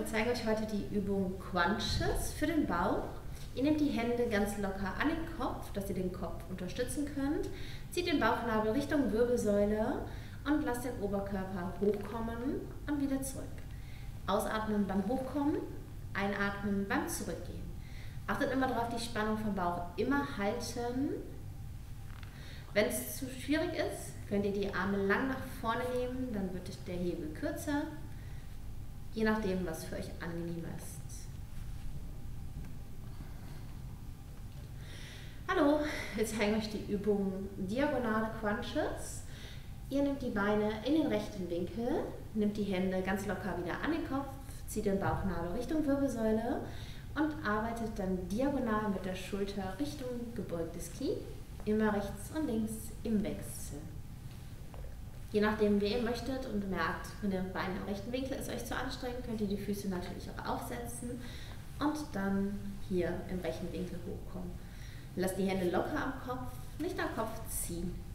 wir zeigen euch heute die Übung Crunches für den Bauch. Ihr nehmt die Hände ganz locker an den Kopf, dass ihr den Kopf unterstützen könnt. Zieht den Bauchnabel Richtung Wirbelsäule und lasst den Oberkörper hochkommen und wieder zurück. Ausatmen beim Hochkommen, einatmen beim Zurückgehen. Achtet immer darauf, die Spannung vom Bauch immer halten. Wenn es zu schwierig ist, könnt ihr die Arme lang nach vorne nehmen, dann wird der Hebel kürzer, je nachdem, was für euch angenehm ist. Hallo, wir zeigen euch die Übung Diagonale Crunches. Ihr nehmt die Beine in den rechten Winkel, nehmt die Hände ganz locker wieder an den Kopf, zieht den Bauchnabel Richtung Wirbelsäule und arbeitet dann diagonal mit der Schulter Richtung gebeugtes Knie, immer rechts und links im Wechsel. Je nachdem, wie ihr möchtet und merkt, wenn der Bein im rechten Winkel ist euch zu anstrengend, könnt ihr die Füße natürlich auch aufsetzen und dann hier im rechten Winkel hochkommen. Lasst die Hände locker am Kopf, nicht am Kopf ziehen.